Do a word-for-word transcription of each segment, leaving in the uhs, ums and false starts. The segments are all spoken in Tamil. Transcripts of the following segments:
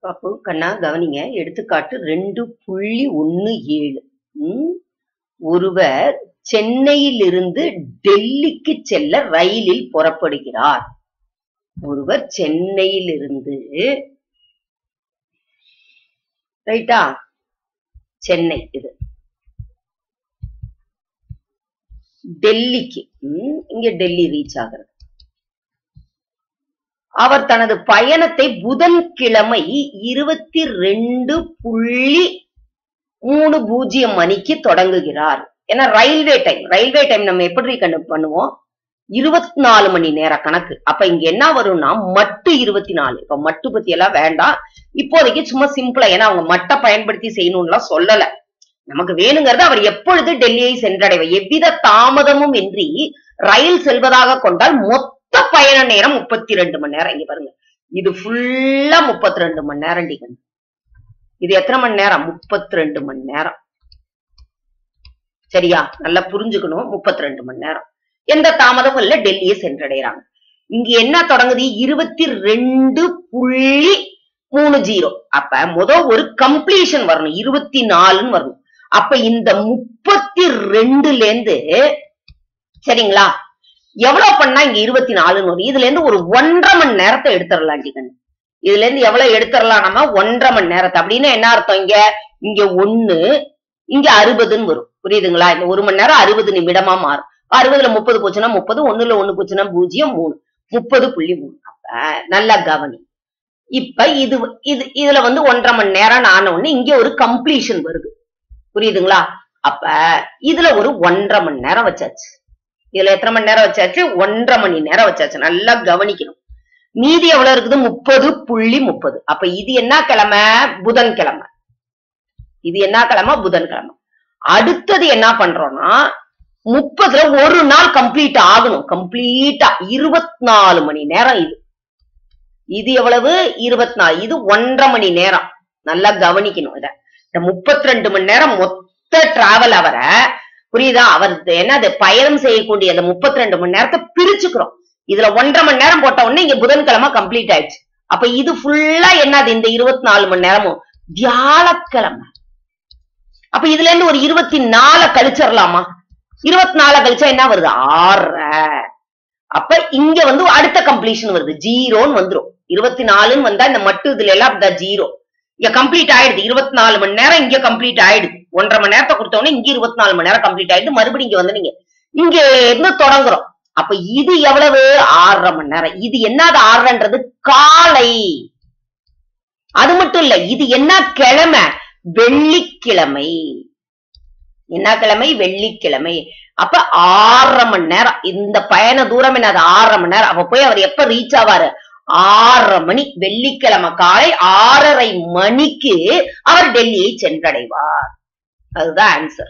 அப்போ கண்ணா கவனிங்க. எடுத்துக்காட்டு ரெண்டு புள்ளி ஒன்னு ஏழு. ம் ஒருவர் சென்னையிலிருந்து டெல்லிக்கு செல்ல ரயிலில் புறப்படுகிறார். ஒருவர் சென்னையிலிருந்து ரைட்டா சென்னை இது டெல்லிக்கு இங்க டெல்லி ரீச் ஆகிறது. அவர் தனது பயணத்தை புதன்கிழமை இருபத்தி ரெண்டு புள்ளி மூணு பூஜ்ஜியம் மணிக்கு தொடங்குகிறார். ஏன்னா ரயில்வே டைம் ரயில்வே டைம் நம்ம எப்படி கண்டு பண்ணுவோம், இருபத்தி நாலு மணி நேர கணக்கு. அப்ப இங்க என்ன வரும்னா மட்டு இருபத்தி நாலு. இப்ப மட்டு பத்தி எல்லாம் வேண்டாம் இப்போதைக்கு, சும்மா சிம்பிளா. ஏன்னா அவங்க மட்டை பயன்படுத்தி செய்யணும்லாம் சொல்லல. நமக்கு வேணுங்கிறது அவர் எப்பொழுது டெல்லியை சென்றடைவார். எவ்வித தாமதமும் இன்றி ரயில் செல்வதாக கொண்டால் மொத்த பயண நேரம் முப்பத்தி ரெண்டு மணி நேரம். இங்க பாருங்க, இது ஃபுல்லா முப்பத்தி ரெண்டு மணி நேரம். டிகன் இது எத்தனை மணி நேரம்? முப்பத்தி ரெண்டு மணி நேரம். சரியா? நல்லா புரிஞ்சுக்கணும். முப்பத்தி ரெண்டு மணி நேரம் எந்த தாமதமும் இல்ல, டெல்லியை சென்றடைறாங்க. இங்க என்ன தொடங்குது? இருபத்தி ரெண்டு புள்ளி மூணு ஜீரோ. அப்ப முதல் ஒரு கம்ப்ளீஷன் வரணும், இருபத்தி நாலுன்னு வரணும். அப்ப இந்த முப்பத்தி ரெண்டுல இருந்து சரிங்களா எவ்வளவு பண்ணா இங்க இருபத்தி நாலுன்னு வரும். இதுல இருந்து ஒரு ஒன்றரை மணி நேரத்தை எடுத்துடலாம். டிகன் இதுல இருந்து எவ்வளவு எடுத்துடலாம் நம்ம? ஒன்றரை மணி நேரத்தை. அப்படின்னு என்ன அர்த்தம்? இங்க இங்க ஒண்ணு இங்க அறுபதுன்னு வரும். புரியுதுங்களா? இந்த ஒரு மணி நேரம் அறுபது நிமிடமா மாறும். அறுபதுல முப்பது போச்சுன்னா முப்பது, ஒண்ணுல ஒண்ணு போச்சுன்னா பூஜ்ஜியம், மூணு முப்பது புள்ளி மூணு. அப்ப நல்லா கவனி. இப்ப இது இது இதுல வந்து ஒன்றரை மணி நேரம் ஆன உடனே இங்க ஒரு கம்ப்ளீஷன் வருது. புரியுதுங்களா? அப்ப இதுல ஒரு ஒன்றரை மணி நேரம் வச்சாச்சு. இதுல எத்தனை மணி நேரம் வச்சாச்சு? ஒன்றரை மணி நேரம் வச்சாச்சு. நல்லா கவனிக்கணும். மீதி எவ்வளவு இருக்குது? முப்பது புள்ளி முப்பது. அப்ப இது என்ன கிழமை? புதன்கிழமை. இது என்ன கிழமை? புதன்கிழமை. அடுத்தது என்ன பண்றோம்னா முப்பதுல ஒரு நாள் கம்ப்ளீட் ஆகணும். கம்ப்ளீட்டா இருபத்தி நாலு மணி நேரம். இது இது எவ்வளவு? இருபத்தி நாலு. இது ஒன்றரை மணி நேரம். நல்லா கவனிக்கணும். இத இந்த முப்பத்தி ரெண்டு மணி நேரம் மொத்த டிராவல் அவரை புரியுதா? அவர் என்னது பயணம் செய்யக்கூடிய அந்த முப்பத்தி ரெண்டு மணி நேரத்தை பிரிச்சுக்கிறோம். இதுல ஒன்றரை மணி நேரம் போட்ட உடனே இங்க புதன்கிழமை கம்ப்ளீட் ஆயிடுச்சு. அப்ப இது ஃபுல்லா என்னது? இந்த இருபத்தி நாலு மணி நேரமும் வியாழக்கிழமை. அப்ப இதுல இருந்து ஒரு இருபத்தி நாலு கழிச்சிடலாமா? இருபத்தி நாலு கழிச்சா என்ன வருது? ஆறரை. அப்ப இங்க வந்து அடுத்த கம்ப்ளீஷன் வருது, ஜீரோன்னு வந்துரும். இருபத்தி நாலுன்னு வந்தா இந்த மட்டு இதுல எல்லாம் அப்படிதான் ஜீரோ. இங்க கம்ப்ளீட் ஆயிடுது. இருபத்தி நாலு மணி நேரம் இங்க கம்ப்ளீட் ஆயிடுது. ஒன்றரை மணி நேரத்தை கொடுத்தோன்னே இங்க இருபத்தி நாலு மணி நேரம் கம்ப்ளீட் ஆயிடுது. மறுபடியும் இங்க வந்து நீங்க இங்க இருந்து தொடங்குறோம். அப்ப இது எவ்வளவு? ஆறரை மணி நேரம். இது என்னது? ஆறரைன்றது காலை. அது மட்டும் இல்ல, இது என்ன கிழமை? வெள்ளிக்கிழமை. என்ன கிழமை? வெள்ளிக்கிழமை. அப்ப ஆறரை மணி நேரம். இந்த பயண தூரம் என்னது? ஆறரை மணி நேரம். அப்ப போய் அவர் எப்ப ரீச் ஆவாரு? ஆறரை மணி. வெள்ளிக்கிழமை காலை ஆறரை மணிக்கு அவர் டெல்லியை சென்றடைவார். அதுதான் ஆன்சர்.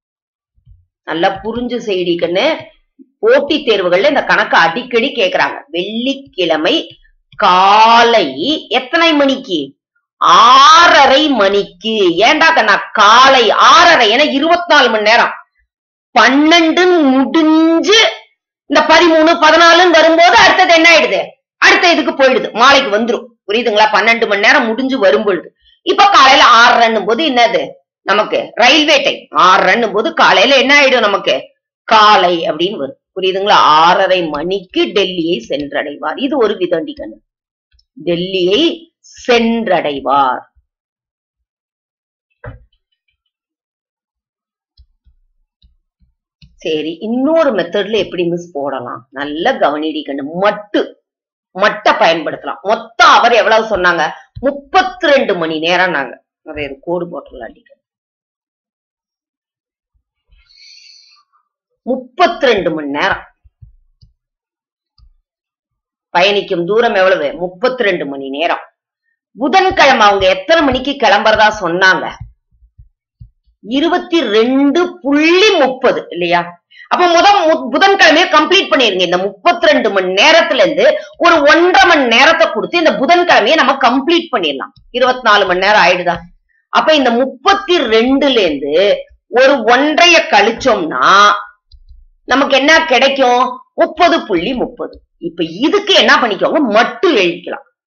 நல்லா புரிஞ்சு செய்திக்கன்னு. போட்டி தேர்வுகள்ல இந்த கணக்கு அடிக்கடி கேக்குறாங்க. வெள்ளிக்கிழமை காலை எத்தனை மணிக்கு? ஆறரை மணிக்கு. ஏண்டா கண்ணா காலை ஆறரை? ஏன்னா இருபத்தி நாலு மணி நேரம். பன்னெண்டு முடிஞ்சு இந்த பதிமூணு பதினாலுன்னு வரும்போது அடுத்தது என்ன ஆயிடுது? அடுத்த இதுக்கு போயிடுது, மாலைக்கு வந்துரும். புரியுதுங்களா? பன்னெண்டு மணி நேரம் முடிஞ்சு வரும்பொழுது இப்ப காலையில ஆறரைன்னும் போது என்னது நமக்கு? Railway time. ஆறரைன்னும் போது காலையில என்ன ஆயிடும் நமக்கு? காலை அப்படின்னு வரும். புரியுதுங்களா? ஆறரை மணிக்கு டெல்லியை சென்றடைவார். இது ஒரு விதண்டிக்கணும். டெல்லியை சென்றடைவார். சரி, இன்னொரு மெத்தட்ல எப்படி மிஸ் போடலாம்? நல்ல கவனிடிக்கணும். மட்டு மட்டை பயன்படுத்தலாம். மொத்தம் அவர் எவ்வளவு சொன்னாங்க? முப்பத்தி ரெண்டு மணி நேரம். நாங்க வேற கோடு போட்டுடலாம். முப்பத்தி ரெண்டு மணி நேரம் பயணிக்கும் தூரம் எவ்வளவு? முப்பத்தி ரெண்டு மணி நேரம். புதன்கிழமை அவங்க எத்தனை மணிக்கு கிளம்புறதா சொன்னாங்க? இருபத்தி ரெண்டு புள்ளி முப்பது இல்லையா? அப்ப முதல் புதன்கிழமையை கம்ப்ளீட் பண்ணிருங்க. இந்த முப்பத்தி ரெண்டு மணி நேரத்துல இருந்து ஒரு ஒன்றரை மணி நேரத்தை கொடுத்து இந்த புதன்கிழமையை நம்ம கம்ப்ளீட் பண்ணிடலாம். இருபத்தி நாலு மணி நேரம் ஆயிடுதா? அப்ப இந்த முப்பத்தி ரெண்டுல இருந்து ஒரு ஒன்றைய கழிச்சோம்னா நமக்கு என்ன கிடைக்கும்? முப்பது புள்ளி முப்பது. இப்ப இதுக்கு என்ன பண்ணிக்கோங்க? மட்டு எழுதிக்கலாம்.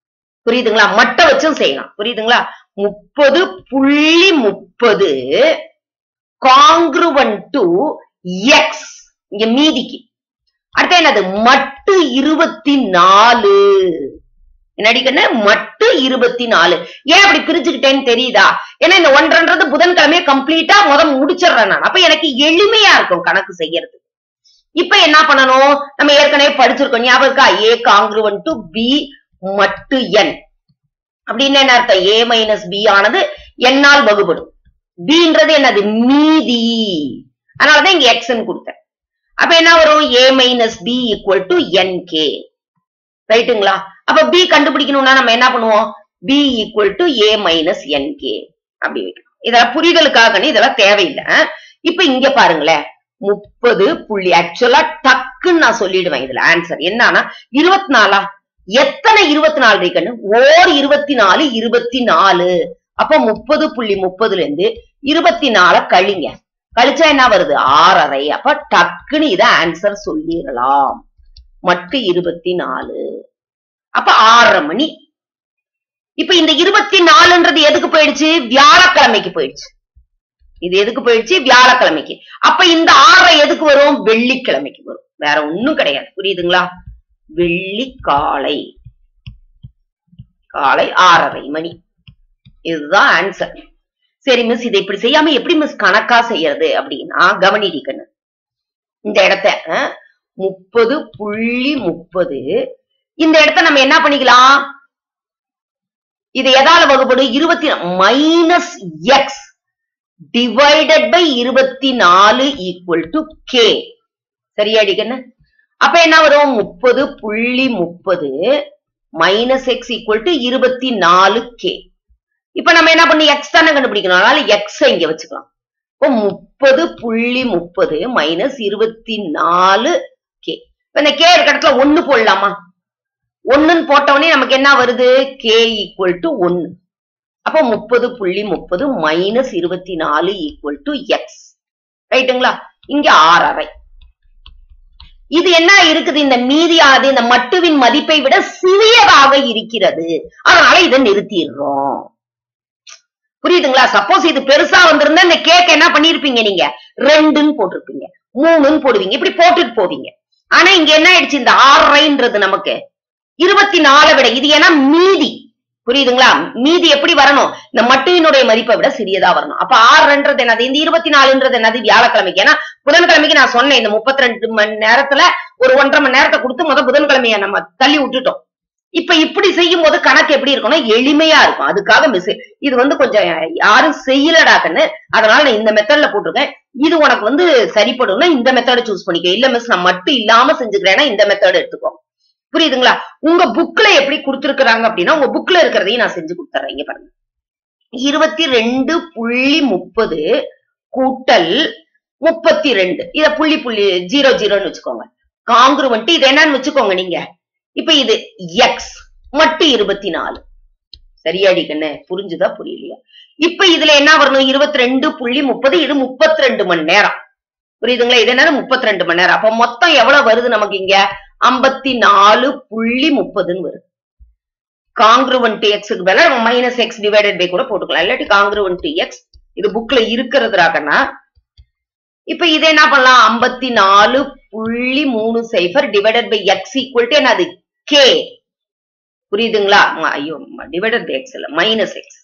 புரியுதுங்களா? மட்ட வச்சும் செய்யலாம். புரியுதுங்களா? முப்பது புள்ளி முப்பது காங்கிருவன்ட் டு எக்ஸ். இங்க மீதிக்கு அடுத்த என்னது மட்டு இருபத்தி நாலு. என்னடிக்கன்னு மட்டு இருபத்தி நாலு. ஏன் அப்படி பிரிச்சுக்கிட்டேன்னு தெரியுதா? ஏன்னா இந்த ஒன்றன்றது புதன்கிழமையே கம்ப்ளீட்டா முதல் முடிச்சிடுறேன் நான். அப்ப எனக்கு எளிமையா இருக்கும் கணக்கு செய்யறது. இப்ப என்ன பண்ணணும்? நம்ம ஏற்கனவே படிச்சிருக்கோம், ஞாபகம் இருக்கா? ஏ காங்கிருவன்ட் டு பி மட்டு என் அப்படின்னு என்ன அர்த்தம்? ஏ மைனஸ் பி ஆனது என்னால் வகுப்படும். பின்றது என்னது? மீதி. அதனாலதான் இங்க எக்ஸ் கொடுத்தேன். அப்ப என்ன வரும்? A minus B equal to N K. ரைட்டுங்களா? அப்ப பி கண்டுபிடிக்கணும்னா நம்ம என்ன பண்ணுவோம்? B equal to A minus N K அப்படி வைக்கணும். இதெல்லாம் புரிதலுக்காக இதெல்லாம் தேவையில்லை. இப்ப இங்க பாருங்களேன், முப்பது புள்ளி ஆக்சுவலா டக்குன்னு நான் சொல்லிடுவேன். இதுல ஆன்சர் என்னன்னா இருபத்தி நாலா? எத்தனை இருபத்தி நாலு இருக்குன்னு? ஓர் இருபத்தி நாலு இருபத்தி நாலு. அப்ப முப்பது புள்ளி முப்பதுல இருந்து இருபத்தி நாலு கழிங்க. கழிச்சா என்ன வருது? ஆறரை. அப்ப டக்குன்னு இத ஆன்சர் சொல்லிடலாம். மட்டு இருபத்தி நாலு. அப்ப ஆறரை மணி. இப்ப இந்த இருபத்தி நாலுன்றது எதுக்கு போயிடுச்சு? வியாழக்கிழமைக்கு போயிடுச்சு. இது எதுக்கு போயிடுச்சு? வியாழக்கிழமைக்கு. அப்ப இந்த ஆறரை எதுக்கு வரும்? வெள்ளிக்கிழமைக்கு வரும். வேற ஒண்ணும் கிடையாது. புரியுதுங்களா? வெள்ளி காலை காலை ஆறரை மணி. இதுதான் ஆன்சர். சரி மிஸ், இதை இப்படி செய்யாம எப்படி மிஸ் கணக்கா செய்யறது அப்படின்னா கவனிக்கணும். இந்த இடத்த முப்பது புள்ளி முப்பது இந்த இடத்த நம்ம என்ன பண்ணிக்கலாம்? இது எதால வகுப்படும்? இருபத்தி மைனஸ் எக்ஸ் டிவைடட் பை இருபத்தி நாலு ஈக்குவல் டு கே. சரியாடிக்கன்னு? அப்ப என்ன வரும்? முப்பது புள்ளி முப்பது மைனஸ் எக்ஸ் ஈக்குவல் டு இருபத்தி நாலு கே. இப்ப நம்ம என்ன பண்ணி எக்ஸ் தானே கண்டுபிடிக்கணும். அதனால எக்ஸ் இங்க வச்சுக்கலாம். இப்போ முப்பது புள்ளி முப்பது மைனஸ் இருபத்தி நாலு கே. இப்ப இந்த கே இருக்க இடத்துல ஒண்ணு போடலாமா? ஒண்ணுன்னு போட்டவனே நமக்கு என்ன வருது? கே ஈக்குவல் டு ஒன்னு. அப்போ முப்பது புள்ளி முப்பது மைனஸ் இருபத்தி நாலு ஈக்குவல் டு எக்ஸ். ரைட்டுங்களா? இங்க ஆறரை. இது என்ன இருக்குது? இந்த மீதியானது இந்த மட்டுவின் மதிப்பை விட சிறியதாக இருக்கிறது. அதனால இதை நிறுத்திடுறோம். புரியுதுங்களா? சப்போஸ் இது பெருசா வந்திருந்தா இந்த கேக் என்ன பண்ணிருப்பீங்க? நீங்க ரெண்டுன்னு போட்டிருப்பீங்க, மூணுன்னு போடுவீங்க, இப்படி போட்டுட்டு போவீங்க. ஆனா இங்க என்ன ஆயிடுச்சு? இந்த ஆறரைன்றது நமக்கு இருபத்தி நாலு விட இது ஏன்னா மீதி. புரியுதுங்களா? மீதி எப்படி வரணும்? இந்த மட்டுவினுடைய மதிப்பை விட சிறியதா வரணும். அப்ப ஆறுன்றது என்னது? இந்த இருபத்தி நாலுன்றது என்னது? வியாழக்கிழமைக்கு. ஏன்னா புதன்கிழமைக்கு நான் சொன்னேன் இந்த முப்பத்தி ரெண்டு மணி நேரத்துல ஒரு ஒன்றரை மணி நேரத்தை கொடுத்து முதல் புதன்கிழமைய நம்ம தள்ளி விட்டுட்டோம். இப்ப இப்படி செய்யும் போது கணக்கு எப்படி இருக்கும்னா எளிமையா இருக்கும். அதுக்காக மிஸ் இது வந்து கொஞ்சம் யாரும் செய்யலடாக்குன்னு அதனால நான் இந்த மெத்தட்ல போட்டிருக்கேன். இது உனக்கு வந்து சரிப்படும்னா இந்த மெத்தட சூஸ் பண்ணிக்க. இல்ல மிஸ் நான் மட்டும் இல்லாம செஞ்சுக்கிறேன்னா இந்த மெத்தட் எடுத்துக்கோ. புரியுதுங்களா? உங்க புக்ல எப்படி கொடுத்திருக்கிறாங்க அப்படின்னா உங்க புக்ல இருக்கிறதையும் நான் செஞ்சு கொடுத்துறேன். இங்க பாருங்க, இருபத்தி ரெண்டு புள்ளி முப்பது கூட்டல் முப்பத்தி ரெண்டு. இத புள்ளி புள்ளி ஜீரோ ஜீரோன்னு வச்சுக்கோங்க. காங்கிருவன்ட் இது என்னன்னு வச்சுக்கோங்க நீங்க. இப்ப இது எக்ஸ் மட்டு இருபத்தி நாலு. சரியாடி கண்ணு? புரிஞ்சுதா புரியலையா? இப்ப இதுல என்ன வரணும்? இருபத்தி ரெண்டு புள்ளி முப்பது. இது முப்பத்தி ரெண்டு மணி நேரம். புரியுதுங்களா? இது என்ன? முப்பத்தி ரெண்டு மணி நேரம். அப்ப மொத்தம் எவ்வளவு வருது நமக்கு? இங்க ஐம்பத்தி நாலு புள்ளி முப்பதுன்னு வருது. காங்கிருவன்ட் எக்ஸுக்கு மேல மைனஸ் எக்ஸ் டிவைடட் பை கூட போட்டுக்கலாம். இல்லாட்டி காங்கிருவன்ட் எக்ஸ் இது புக்ல இருக்கிறதுராகனா இப்ப இதை என்ன பண்ணலாம்? ஐம்பத்தி நாலு புள்ளி மூணு சைபர் divided by X equal to என்னது? கே. புரியுதுங்களா? ஐயோ, டிவைடட் பை எக்ஸ் இல்ல, minus X.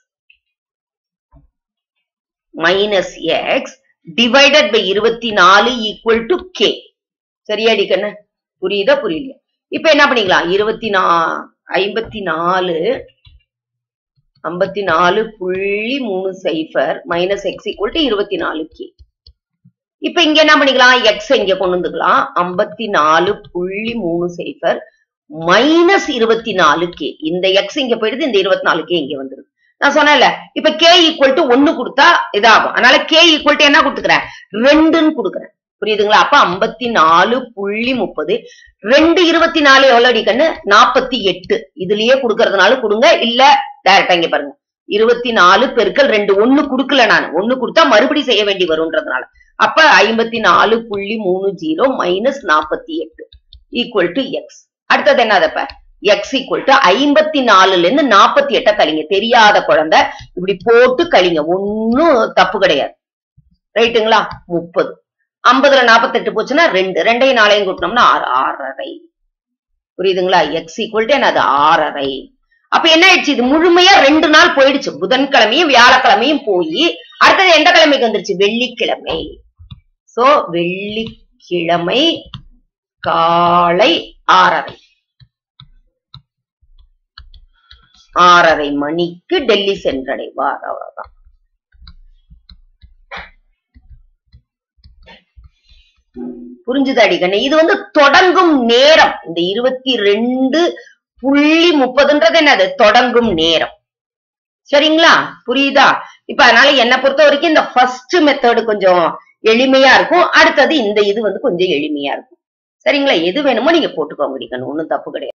Minus X divided by இருபத்தி நாலு ஈக்குவல் டு கே. சரியாடி கண்ணு? புரியுதா புரியலையா? இப்ப என்ன பண்ணிக்கலாம்? இருபத்தி நா ஐம்பத்தி நாலு ஐம்பத்தி நாலு புள்ளி மூணு சைபர் மைனஸ் எக்ஸ் ஈக்குவல் டு இருபத்தி நாலு கே. இப்ப இங்க என்ன பண்ணிக்கலாம்? எக்ஸ் இங்க கொண்டு வந்துக்கலாம். ஐம்பத்தி நாலு புள்ளி மூணு சைபர் மைனஸ் இருபத்தி நாலு கே. இந்த எக்ஸ் இங்க போயிடுது, இந்த இருபத்தி நாலு கே இங்க வந்துருது. நான் சொன்னேன்ல, இப்ப கே ஈக்குவல் டு ஒன்னு கொடுத்தா இதாகும். அதனால கே ஈக்குவல் டு என்ன கொடுத்துக்கிறேன்? ரெண்டுன்னு கொடுக்குறேன். புரியுதுங்களா? அப்ப ஐம்பத்தி நாலு புள்ளி முப்பது ரெண்டு இருபத்தி நாலு எவ்வளவு அடிக்கன்னு? நாற்பத்தி எட்டு. இதுலயே கொடுக்கறதுனால கொடுங்க, இல்ல டைரக்டா இங்க பாருங்க, இருபத்தி நாலு பெருக்கல் ரெண்டு. ஒண்ணு கொடுக்கல, நான் ஒண்ணு கொடுத்தா மறுபடியும் செய்ய வேண்டி வரும்ன்றதுனால. அப்ப ஐம்பத்தி நாலு புள்ளி மூணு ஜீரோ மைனஸ் நாற்பத்தி எட்டு ஈக்குவல் டு எக்ஸ். அடுத்தது என்னதப்ப? எக்ஸ் ஈக்குவல் டு ஐம்பத்தி நாலுல இருந்து நாற்பத்தி எட்ட கழிங்க. தெரியாத குழந்தை இப்படி போட்டு கழிங்க, ஒன்னும் தப்பு கிடையாது. ரைட்டுங்களா? முப்பது ஐம்பதுல நாற்பத்தி எட்டு போச்சுன்னா ரெண்டு, ரெண்டையும் நாளையும் கூட்டினோம்னா ஆறு, ஆறரை. புரியுதுங்களா? எக்ஸ் ஈக்குவல் டு என்னது? ஆறரை. அப்ப என்ன ஆயிடுச்சு? இது முழுமையா ரெண்டு நாள் போயிடுச்சு. புதன்கிழமையும் வியாழக்கிழமையும் போய் அடுத்தது எந்த கிழமைக்கு வந்துருச்சு? வெள்ளிக்கிழமை. சோ வெள்ளிக்கிழமை காலை ஆறரை ஆறரை மணிக்கு டெல்லி சென்றடைவார். அவ்வளவுதான். புரிஞ்சுது அடிக்கண்ணே? இது வந்து தொடங்கும் நேரம். இந்த இருபத்தி ரெண்டு புள்ளி முப்பதுன்றது என்னது? தொடங்கும் நேரம். சரிங்களா? புரியுதா? இப்ப அதனால என்ன பொறுத்த வரைக்கும் இந்த ஃபர்ஸ்ட் மெத்தட் கொஞ்சம் எளிமையா இருக்கும். அடுத்தது இந்த இது வந்து கொஞ்சம் எளிமையா இருக்கும். சரிங்களா? எது வேணுமோ நீங்க போட்டுக்கோங்க, ஒண்ணும் தப்பு கிடையாது.